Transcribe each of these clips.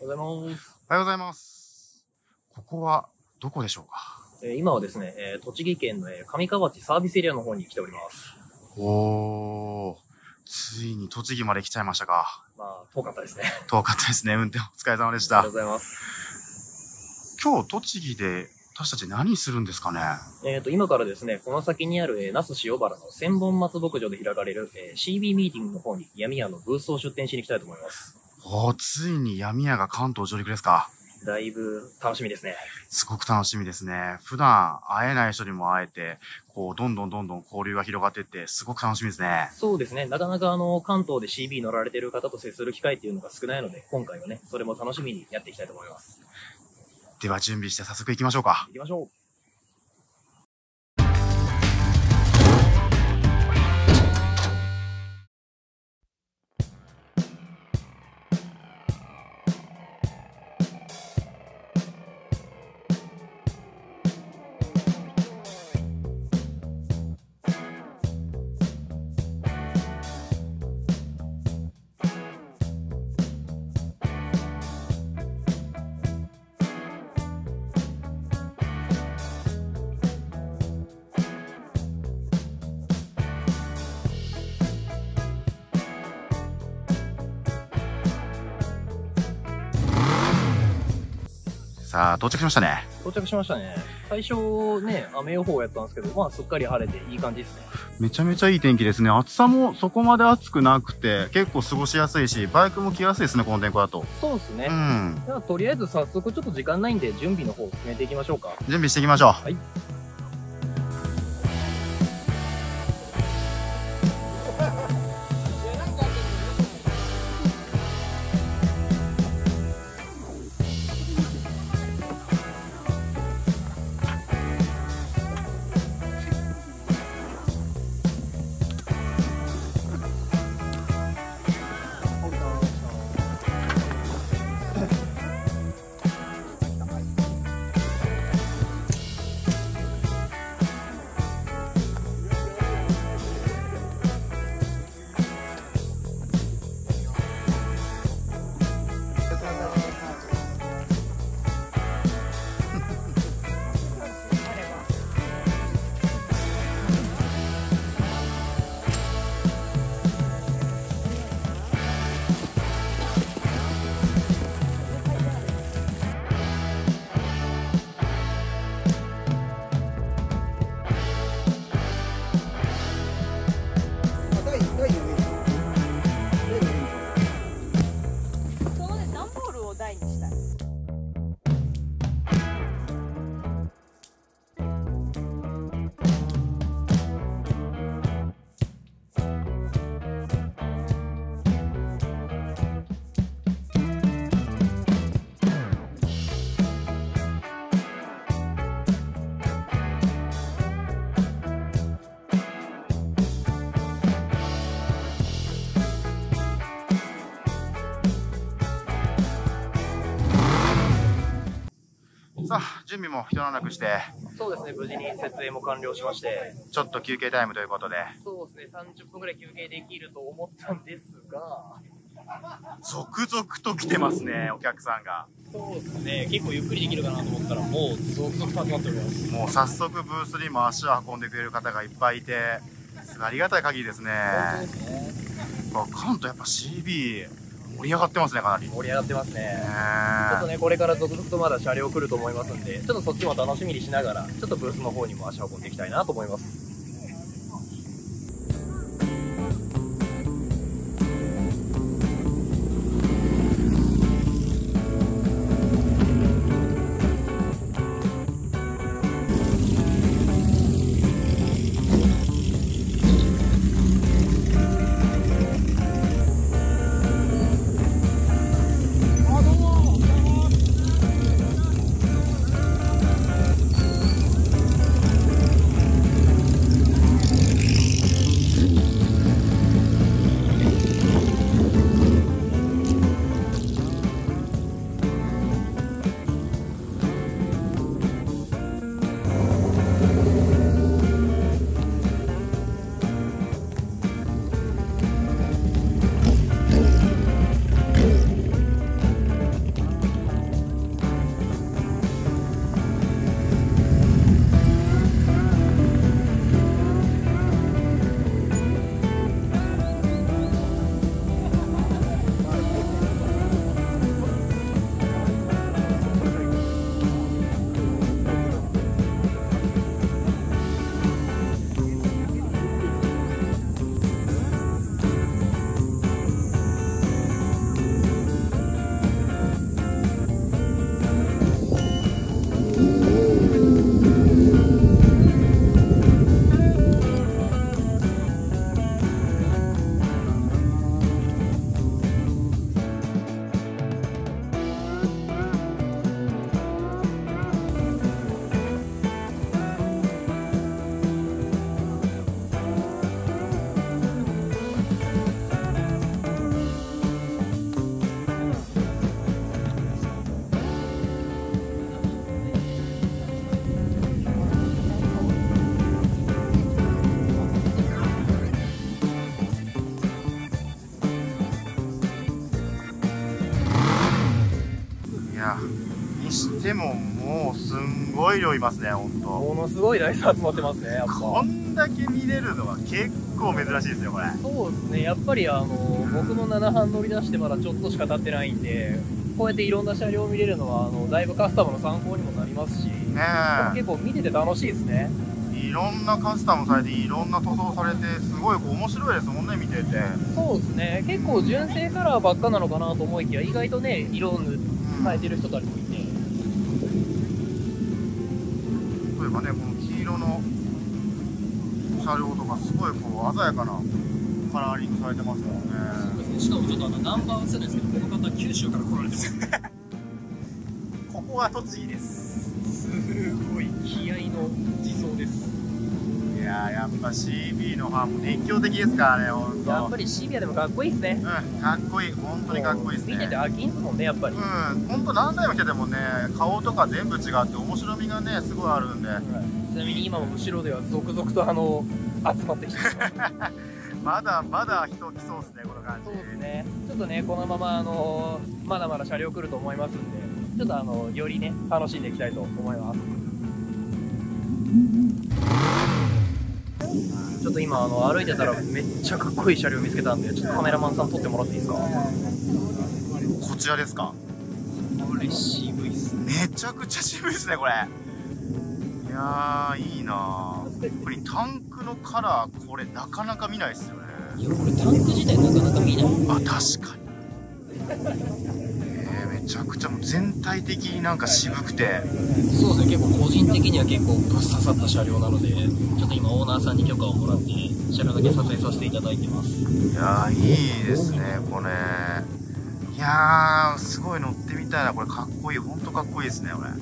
おはようございます。 おはようございます。ここはどこでしょうか？ 今はですね、栃木県の上河内サービスエリアの方に来ております。 おー、ついに栃木まで来ちゃいましたか。 まあ、遠かったですね。 遠かったですね。運転お疲れ様でしあた。 りがとうございます。 今日栃木で私たち何するんですかね？ 今からですね、この先にある那須塩原の千本松牧場で開かれるCB ミーティングの方に闇屋のブースを出展しに行きたいと思います。 ついに闇屋が関東上陸ですか。 だいぶ楽しみですね。 すごく楽しみですね。普段会えない人にも会えて、どんどん交流が広がっていって、すごく楽しみですね。 そうですね。なかなか関東で CB 乗られている方と接する機会っていうのが少ないので、今回はね、それも楽しみにやっていきたいと思います。 では準備して早速行きましょうか。 行きましょう。 さあ、到着しましたね。 到着しましたね。最初ね、雨予報やったんですけど、まあすっかり晴れていい感じですね。 めちゃめちゃいい天気ですね。暑さもそこまで暑くなくて、結構過ごしやすいし、バイクも来やすいですね、この天候だと。 そうですね。 うん。 ではとりあえず早速ちょっと時間ないんで準備の方を進めていきましょうか。 準備していきましょう。 はい。 さあ、準備も一段落して、 そうですね、無事に設営も完了しまして、 ちょっと休憩タイムということで。 そうですね、30分ぐらい休憩できると思ったんですが、 続々と来てますね、お客さんが。 そうですね、結構ゆっくりできるかなと思ったら、もう続々と集まっております。 もう早速ブースにも足を運んでくれる方がいっぱいいて、ありがたい限りですね。 本当ですね。 関東やっぱ CB 盛り上がってますね、かなり。 盛り上がってますね。ちょっとね、これから続々とまだ車両来ると思いますんで、ちょっとそっちも楽しみにしながら、ちょっとブースの方にも足を運んでいきたいなと思います。 や、にしてももうすんごい量いますね、ほんと。 ものすごい台数集まってますね、やっぱ。 こんだけ見れるのは結構珍しいですよ、これ。 そうですね、やっぱり僕も7班乗り出してまだちょっとしか経ってないんで、こうやっていろんな車両を見れるのはだいぶカスタムの参考にもなりますし、 ね結構見てて楽しいですね。 え、いろんなカスタムされて、いろんな塗装されて、すごい面白いですもんね、見てて。 そうですね、結構純正カラーばっかなのかなと思いきや、意外とね、色を変えてる人たちもいて。 例えばね、この黄色の車両とか、すごいこう鮮やかなカラーリングされてますもんね。 しかもちょっとナンバー忘れないですけど、この方九州から来られてます。 ここは栃木です。 すごい気合の自走です。 いやー、やっぱ CB のファンも熱狂的ですからね、ほんと。 やっぱりシビアでもかっこいいですね。 うん、かっこいい、本当にかっこいいですね。 見てて飽きんすもんね、やっぱり。 うん、ほんと何台も来ててもね、顔とか全部違って面白みがね、すごいあるんで。 ちなみに今も後ろでは続々と集まってきてます。 まだまだ人来そうですね、この感じ。 そうですね。ちょっとね、このまままだまだ車両来ると思いますんで、ちょっとよりね、楽しんでいきたいと思います。ちょっと今歩いてたらめっちゃかっこいい車両見つけたんで、ちょっとカメラマンさん撮ってもらっていいですか？ こちらですか？ これ渋いっす。 めちゃくちゃ渋いですね、これ。いやー、いいなー。これタンクのカラー、これなかなか見ないっすよね。 いや、これタンク自体なかなか見ない。 あ、確かに。めちゃくちゃもう全体的になんか渋くて。 そうですね、結構個人的には結構ぶっ刺さった車両なので、ちょっと今オーナーさんに許可をもらって車両だけ撮影させていただいてます。 いやー、いいですね、これ。いやー、すごい乗ってみたいな。これかっこいい、ほんとかっこいいですね、これ。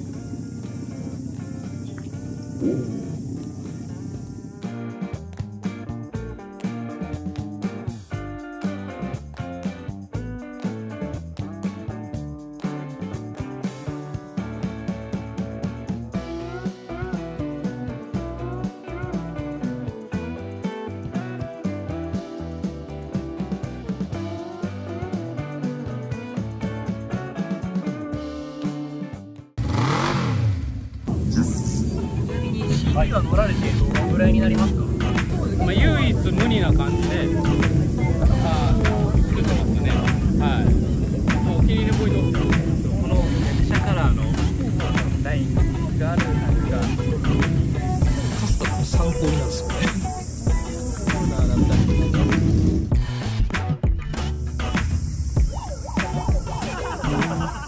はい、今乗られてどのぐらいになりますか？ まあ、唯一無二な感じで、作ってますね。はい。お気に入りのポイント、このシャカラーのラインがある感じが、 カスタムの参考になるんですよね。 コーナーだったり。